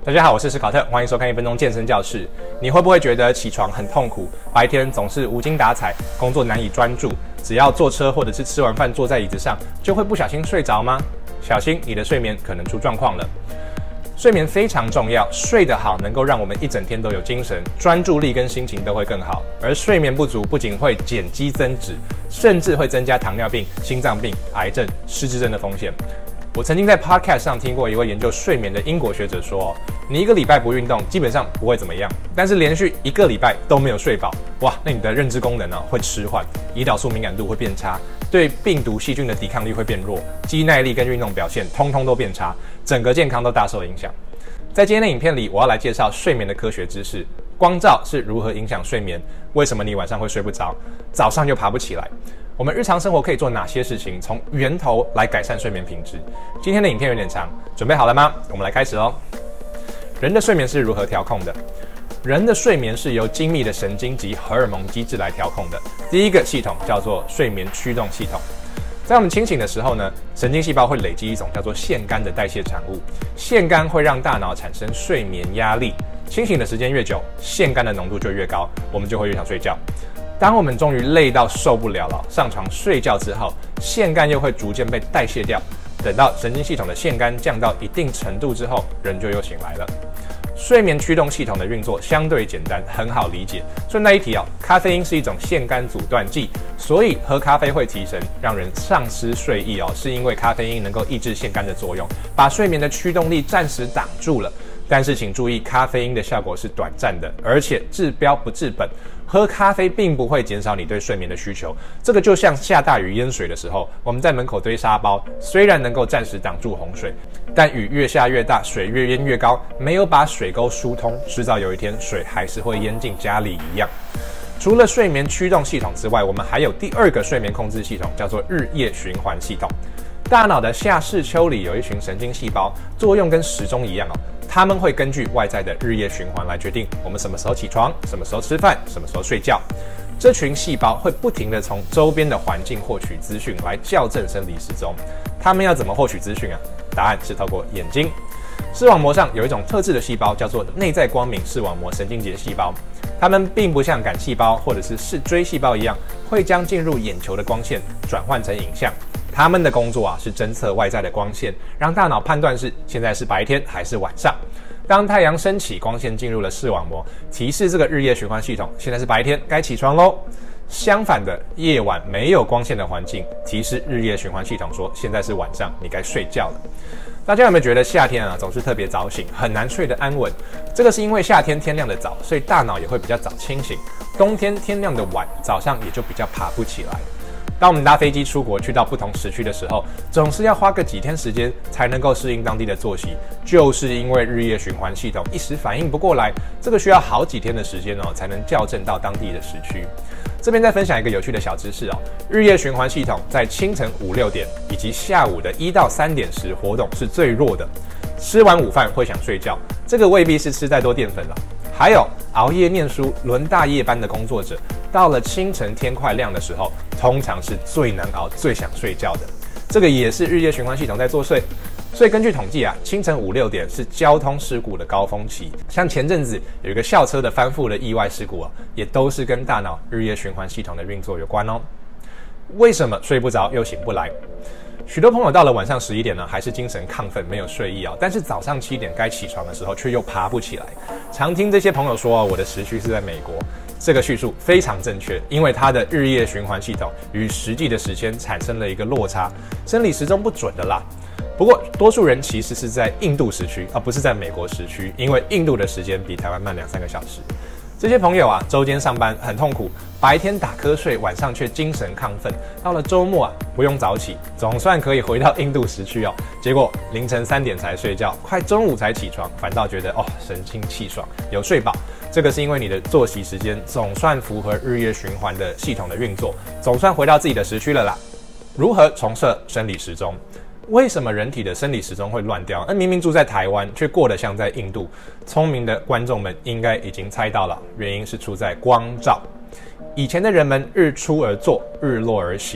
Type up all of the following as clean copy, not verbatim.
大家好，我是史考特，欢迎收看1分钟健身教室。你会不会觉得起床很痛苦，白天总是无精打采，工作难以专注，只要坐车或者是吃完饭坐在椅子上，就会不小心睡着吗？小心你的睡眠可能出状况了。睡眠非常重要，睡得好能够让我们一整天都有精神，专注力跟心情都会更好。而睡眠不足不仅会减肌增脂，甚至会增加糖尿病、心脏病、癌症、失智症的风险。我曾经在 podcast 上听过一位研究睡眠的英国学者说，你一个礼拜不运动，基本上不会怎么样，但是连续1个礼拜都没有睡饱，哇，那你的认知功能会迟缓，胰岛素敏感度会变差，对病毒细菌的抵抗力会变弱，肌耐力跟运动表现通通都变差，整个健康都大受影响。在今天的影片里，我要来介绍睡眠的科学知识，光照是如何影响睡眠，为什么你晚上会睡不着，早上又爬不起来。我们日常生活可以做哪些事情，从源头来改善睡眠品质？今天的影片有点长，准备好了吗？我们来开始哦。人的睡眠是如何调控的？人的睡眠是由精密的神经及荷尔蒙机制来调控的。第一个系统叫做睡眠驱动系统。在我们清醒的时候呢，神经细胞会累积一种叫做腺苷的代谢产物，腺苷会让大脑产生睡眠压力。清醒的时间越久，腺苷的浓度就越高，我们就会越想睡觉。当我们终于累到受不了了，上床睡觉之后，腺苷又会逐渐被代谢掉。等到神经系统的腺苷降到一定程度之后，人就又醒来了。睡眠驱动系统的运作相对简单，很好理解。顺带一提咖啡因是一种腺苷阻断剂，所以喝咖啡会提神，让人丧失睡意是因为咖啡因能够抑制腺苷的作用，把睡眠的驱动力暂时挡住了。但是请注意，咖啡因的效果是短暂的，而且治标不治本。喝咖啡并不会减少你对睡眠的需求，这个就像下大雨淹水的时候，我们在门口堆沙包，虽然能够暂时挡住洪水，但雨越下越大，水越淹越高，没有把水沟疏通，迟早有一天水还是会淹进家里一样。除了睡眠驱动系统之外，我们还有第二个睡眠控制系统，叫做日夜循环系统。大脑的下视丘里有一群神经细胞，作用跟时钟一样他们会根据外在的日夜循环来决定我们什么时候起床，什么时候吃饭，什么时候睡觉。这群细胞会不停地从周边的环境获取资讯，来校正生理时钟。他们要怎么获取资讯答案是透过眼睛。视网膜上有一种特制的细胞，叫做内在光明视网膜神经节细胞。它们并不像感细胞或者是视锥细胞一样，会将进入眼球的光线转换成影像。他们的工作是侦测外在的光线，让大脑判断是现在是白天还是晚上。当太阳升起，光线进入了视网膜，提示这个日夜循环系统现在是白天，该起床咯。相反的，夜晚没有光线的环境，提示日夜循环系统说现在是晚上，你该睡觉了。大家有没有觉得夏天总是特别早醒，很难睡得安稳？这个是因为夏天天亮的早，所以大脑也会比较早清醒；冬天天亮的晚，早上也就比较爬不起来。当我们搭飞机出国去到不同时区的时候，总是要花个几天时间才能够适应当地的作息，就是因为日夜循环系统一时反应不过来，这个需要好几天的时间才能校正到当地的时区。这边再分享一个有趣的小知识日夜循环系统在清晨5、6点以及下午的1到3点时活动是最弱的。吃完午饭会想睡觉，这个未必是吃太多淀粉了。还有熬夜念书、轮大夜班的工作者，到了清晨天快亮的时候，通常是最难熬、最想睡觉的。这个也是日夜循环系统在作祟。所以根据统计清晨5、6点是交通事故的高峰期。像前阵子有一个校车的翻覆的意外事故也都是跟大脑日夜循环系统的运作有关为什么睡不着又醒不来？许多朋友到了晚上11点还是精神亢奋，没有睡意但是早上7点该起床的时候却又爬不起来。常听这些朋友说我的时区是在美国，这个叙述非常正确，因为它的日夜循环系统与实际的时间产生了一个落差，生理时钟不准的啦。不过多数人其实是在印度时区，而不是在美国时区，因为印度的时间比台湾慢2-3个小时。这些朋友周间上班很痛苦，白天打瞌睡，晚上却精神亢奋，到了周末不用早起，总算可以回到印度时区结果凌晨3点才睡觉，快中午才起床，反倒觉得神清气爽，有睡饱。这个是因为你的作息时间总算符合日夜循环的系统的运作，总算回到自己的时区了啦。如何重设生理时钟？为什么人体的生理时钟会乱掉？明明住在台湾，却过得像在印度。聪明的观众们应该已经猜到了，原因是出在光照。以前的人们日出而作，日落而息，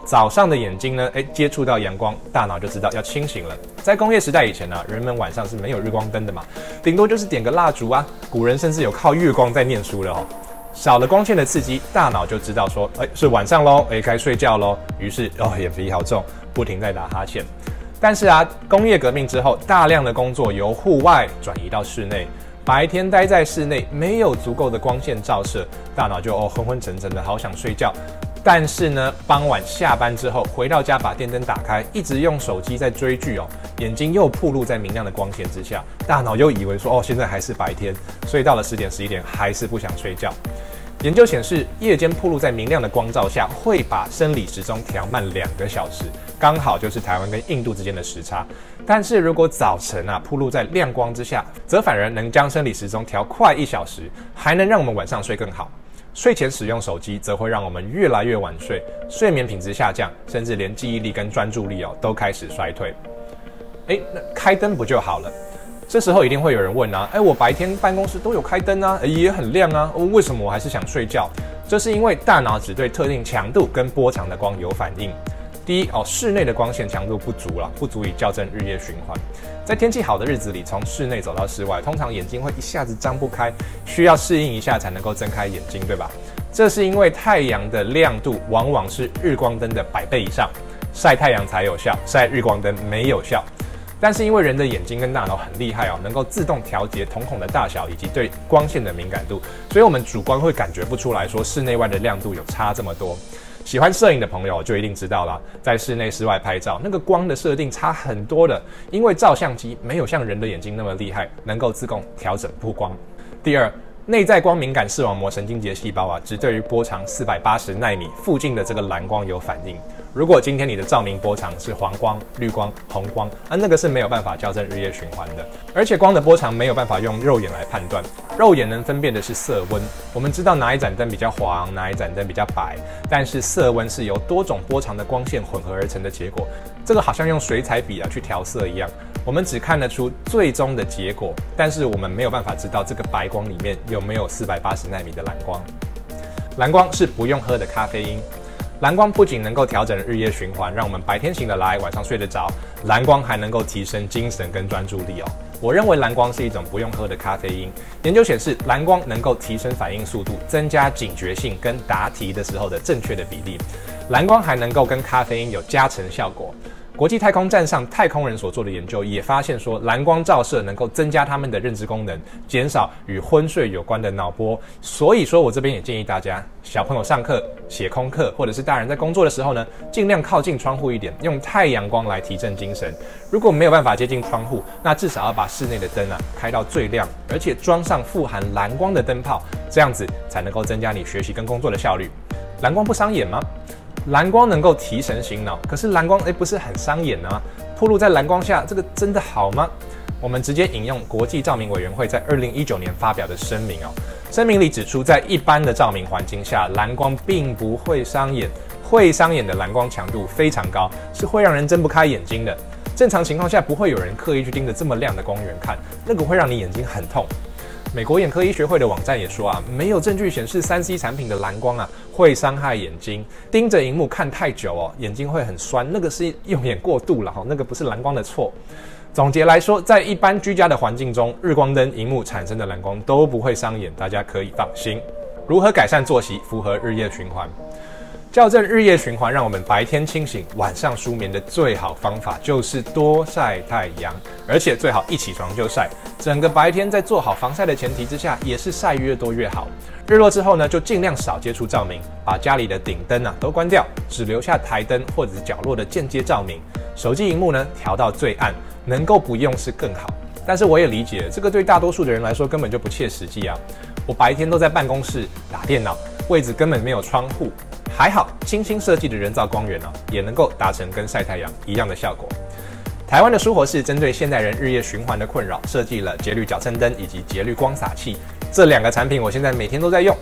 早上的眼睛呢，接触到阳光，大脑就知道要清醒了。在工业时代以前呢，人们晚上是没有日光灯的嘛，顶多就是点个蜡烛啊。古人甚至有靠月光在念书了哦。少了光线的刺激，大脑就知道说，是晚上喽，该睡觉喽。于是眼皮好重，不停在打哈欠。但是啊，工业革命之后，大量的工作由户外转移到室内，白天待在室内，没有足够的光线照射，大脑就昏昏沉沉的，好想睡觉。但是呢，傍晚下班之后回到家，把电灯打开，一直用手机在追剧眼睛又暴露在明亮的光线之下，大脑又以为说现在还是白天，所以到了10点11点还是不想睡觉。研究显示，夜间暴露在明亮的光照下，会把生理时钟调慢2个小时，刚好就是台湾跟印度之间的时差。但是如果早晨暴露在亮光之下，则反而能将生理时钟调快1小时，还能让我们晚上睡更好。睡前使用手机则会让我们越来越晚睡，睡眠品质下降，甚至连记忆力跟专注力都开始衰退。那开灯不就好了？这时候一定会有人问我白天办公室都有开灯啊，也很亮啊，为什么我还是想睡觉？这是因为大脑只对特定强度跟波长的光有反应。第一室内的光线强度不足以校正日夜循环。在天气好的日子里，从室内走到室外，通常眼睛会一下子张不开，需要适应一下才能够睁开眼睛，对吧？这是因为太阳的亮度往往是日光灯的100倍以上，晒太阳才有效，晒日光灯没有效。但是因为人的眼睛跟大脑很厉害能够自动调节瞳孔的大小以及对光线的敏感度，所以我们主观会感觉不出来说室内外的亮度有差这么多。喜欢摄影的朋友就一定知道了，在室内室外拍照，那个光的设定差很多的，因为照相机没有像人的眼睛那么厉害，能够自动调整曝光。第二，内在光敏感视网膜神经节细胞只对于波长480奈米附近的这个蓝光有反应。如果今天你的照明波长是黄光、绿光、红光，那个是没有办法校正日夜循环的。而且光的波长没有办法用肉眼来判断，肉眼能分辨的是色温。我们知道哪一盏灯比较黄，哪一盏灯比较白，但是色温是由多种波长的光线混合而成的结果。这个好像用水彩笔去调色一样，我们只看得出最终的结果，但是我们没有办法知道这个白光里面有没有480奈米的蓝光。蓝光是不用喝的咖啡因。蓝光不仅能够调整日夜循环，让我们白天醒得来，晚上睡得着，蓝光还能够提升精神跟专注力我认为蓝光是一种不用喝的咖啡因。研究显示，蓝光能够提升反应速度，增加警觉性跟答题的时候的正确的比例。蓝光还能够跟咖啡因有加成效果。国际太空站上太空人所做的研究也发现说，蓝光照射能够增加他们的认知功能，减少与昏睡有关的脑波。所以说我这边也建议大家，小朋友上课、写功课，或者是大人在工作的时候呢，尽量靠近窗户一点，用太阳光来提振精神。如果没有办法接近窗户，那至少要把室内的灯开到最亮，而且装上富含蓝光的灯泡，这样子才能够增加你学习跟工作的效率。蓝光不伤眼吗？蓝光能够提神醒脑，可是蓝光不是很伤眼吗？暴露在蓝光下，这个真的好吗？我们直接引用国际照明委员会在2019年发表的声明声明里指出，在一般的照明环境下，蓝光并不会伤眼，会伤眼的蓝光强度非常高，是会让人睁不开眼睛的。正常情况下，不会有人刻意去盯着这么亮的光源看，那个会让你眼睛很痛。美国眼科医学会的网站也说没有证据显示3C 产品的蓝光会伤害眼睛，盯着荧幕看太久眼睛会很酸，那个是用眼过度了那个不是蓝光的错。总结来说，在一般居家的环境中，日光灯、荧幕产生的蓝光都不会伤眼，大家可以放心。如何改善作息，符合日夜循环？校正日夜循环，让我们白天清醒，晚上舒眠的最好方法就是多晒太阳，而且最好一起床就晒。整个白天在做好防晒的前提之下，也是晒越多越好。日落之后呢，就尽量少接触照明，把家里的顶灯都关掉，只留下台灯或者是角落的间接照明。手机荧幕呢调到最暗，能够不用是更好。但是我也理解，这个对大多数的人来说根本就不切实际我白天都在办公室打电脑，位置根本没有窗户。还好，精心设计的人造光源也能够达成跟晒太阳一样的效果。台湾的舒活士针对现代人日夜循环的困扰，设计了节律矫正灯以及节律光洒器。这2个产品我现在每天都在用。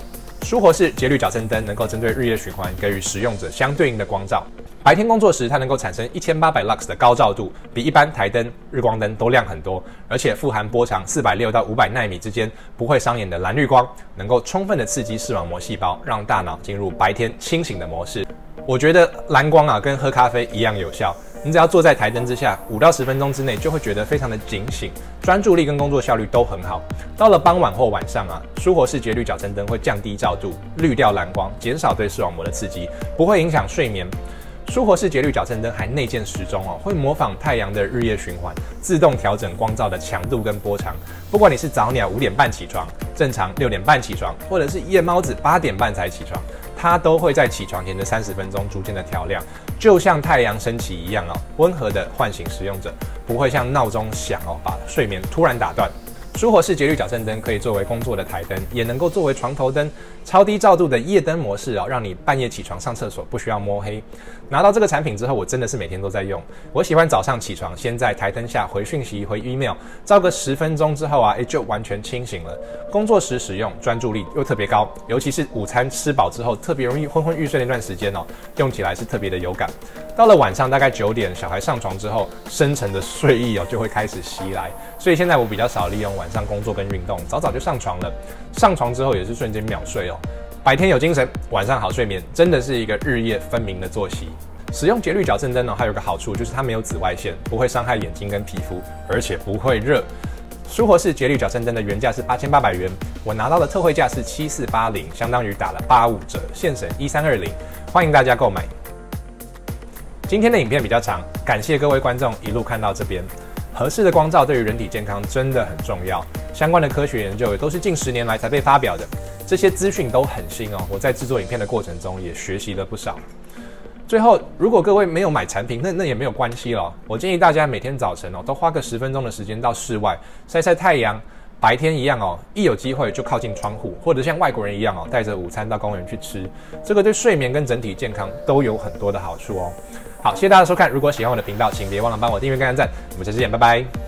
舒活式节律矫正灯能够针对日夜循环给予使用者相对应的光照。白天工作时，它能够产生1800 lux 的高照度，比一般台灯、日光灯都亮很多，而且富含波长460到500奈米之间不会伤眼的蓝绿光，能够充分的刺激视网膜细胞，让大脑进入白天清醒的模式。我觉得蓝光啊，跟喝咖啡一样有效。你只要坐在台灯之下，5到10分钟之内，就会觉得非常的警醒，专注力跟工作效率都很好。到了傍晚或晚上啊，舒活式节律矫正灯会降低照度，滤掉蓝光，减少对视网膜的刺激，不会影响睡眠。舒活式节律矫正灯还内建时钟哦，会模仿太阳的日夜循环，自动调整光照的强度跟波长。不管你是早鸟5点半起床，正常6点半起床，或者是夜猫子8点半才起床，它都会在起床前的30分钟逐渐的调亮，就像太阳升起一样哦，温和的唤醒使用者，不会像闹钟响哦，把睡眠突然打断。舒活式节律矫正灯可以作为工作的台灯，也能够作为床头灯，超低照度的夜灯模式哦，让你半夜起床上厕所不需要摸黑。拿到这个产品之后，我真的是每天都在用。我喜欢早上起床，先在台灯下回讯息、回 email， 照个10分钟之后啊，就完全清醒了。工作时使用，专注力又特别高，尤其是午餐吃饱之后，特别容易昏昏欲睡那段时间哦，用起来是特别的有感。到了晚上大概9点，小孩上床之后，深沉的睡意哦就会开始袭来，所以现在我比较少利用晚上工作跟运动，早早就上床了。上床之后也是瞬间秒睡哦，白天有精神，晚上好睡眠，真的是一个日夜分明的作息。使用节律矫正灯呢，还有个好处就是它没有紫外线，不会伤害眼睛跟皮肤，而且不会热。舒活式节律矫正灯的原价是8800元，我拿到的特惠价是7480，相当于打了85折，现省1320，欢迎大家购买。今天的影片比较长，感谢各位观众一路看到这边。合适的光照对于人体健康真的很重要，相关的科学研究也都是近10年来才被发表的，这些资讯都很新哦。我在制作影片的过程中也学习了不少。最后，如果各位没有买产品，那也没有关系了。我建议大家每天早晨都花个10分钟的时间到室外晒晒太阳。白天一样一有机会就靠近窗户，或者像外国人一样带着午餐到公园去吃，这个对睡眠跟整体健康都有很多的好处哦。好，谢谢大家的收看，如果喜欢我的频道，请别忘了帮我订阅跟按赞，我们下次见，拜拜。